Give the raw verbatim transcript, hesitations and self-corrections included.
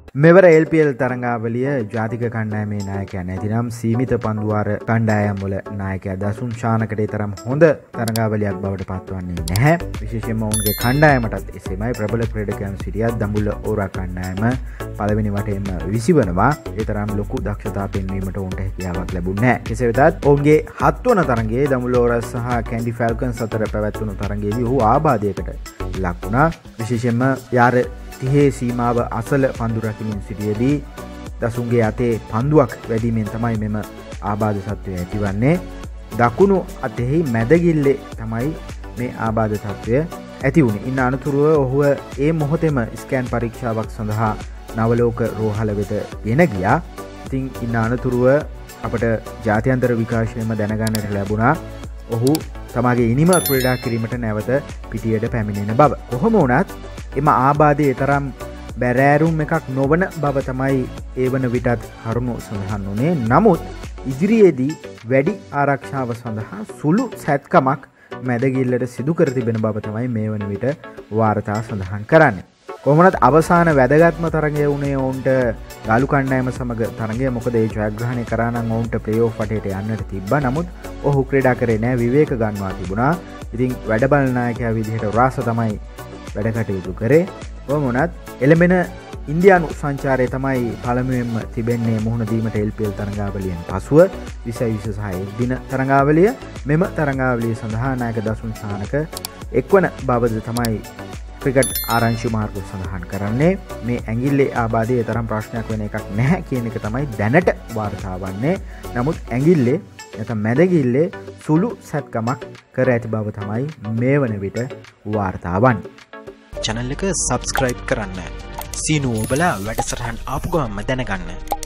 මෙවර L P L තරඟාවලිය ජාතික කණ්ඩායමේ නායකයා නැතිනම් සීමිත පන්දුවාර කණ්ඩායම් වල නායකයා දසුන් ශානකට තරම් හොඳ තරඟාවලියක් බවට පත්වන්නේ නැහැ. විශේෂයෙන්ම ඔවුන්ගේ කණ්ඩායමටත් එසේමයි. ප්‍රබල ක්‍රීඩකයන් සිටියත් දඹුල්ල ඕරා කණ්ඩායම පළවෙනි වටේම විසිවනවා. ඒ තරම් ලොකු දක්ෂතා පෙන්වීමට ඔවුන්ට හැකියාවක් ලැබුණේ නැහැ. කෙසේ වෙතත් ඔවුන්ගේ හත්වන තරඟයේ දඹුල්ල ඕරා සහ කැන්ඩි ෆැල්කන්ස් අතර පැවැත්වුණු තරඟයේදී ඔහු ආබාධයකට ලක් වුණා. විශේෂයෙන්ම යාර තිහේ සීමාව අසල පන්දු රකිමින් සිටියේදී දසුන්ගේ අතේ පන්දුවක් වැඩිමෙන් තමයි මෙම ආබාධ තත්ත්වය ඇතිවන්නේ. දකුණු අතෙහි මැදගිල්ලේ තමයි මේ ආබාධ තත්ත්වය ඇති වුණේ. ඉන් අනතුරුව ඔහුව ඒ මොහොතේම ස්කෑන් පරීක්ෂාවක් සඳහා නවලෝක රෝහල වෙත ගෙන ගියා. ඉතින් ඉන් අනතුරුව අපට ජාත්‍යන්තර විකාශනයම දැනගන්නට ලැබුණා ඔහු තමාගේ ඉනිම ක්‍රීඩා කිරීමට නැවත පිටියට පැමිණෙන බව. කොහොම වුණත් එම ආබාධයේ තරම් බැරෑරුම් එකක් නොවන බව තමයි ඒ වන විටත් කරුණු සඳහන් වුණේ. නමුත් ඉදිරියේදී වැඩි ආරක්ෂාව සඳහා සුළු සැත්කමක් මැදගිල්ලට සිදු කර තිබෙන බව තමයි මේ වන විට වාර්තා සඳහන් කරන්නේ. කොහොමනත් අවසාන වැදගත්ම තරගය වුණේ ඔවුන්ට ගාලු කණ්ඩායම සමග තරගය. මොකද ඒ ජයග්‍රහණය කරා නම් ඔවුන්ට ප්ලේ ඔෆ් වටේට යන්නට තිබ්බා. නමුත් ඔහු ක්‍රීඩා කරේ නැහැ, විවේක ගන්නවා තිබුණා. ඉතින් වැඩබල නායකයා විදිහට රාස තමයි වැඩ කටයුතු කරේ. කොහොම වුණත් එළඹෙන ඉන්දියානු සංචාරය තමයි පළමුවෙන්ම තිබෙන්නේ මුහුණ දීමට එල් පී එල් තරඟාවලියෙන් පසුව විසයි විස සහ එක් දින තරඟාවලිය. මෙම තරඟාවලිය සඳහා නායක දසුන් ශානක එක්වන බවද තමයි ක්‍රිකට් ආරංචි මාර්ග සඳහන් කරන්නේ. මේ ඇඟිල්ලේ ආබාධය තරම් ප්‍රශ්නයක් වෙන එකක් නැහැ කියන එක තමයි දැනට වාර්තා වන්නේ. නමුත් ඇඟිල්ලේ නැත්නම් මැදගිල්ලේ සුළු සැත්කමක් කර ඇති බව තමයි මේ වන විට වාර්තා වන්නේ. channel එක subscribe කරන්න. සීනුව ඔබලා වැඩසටහන් ආපු ගමන්ම දැනගන්න.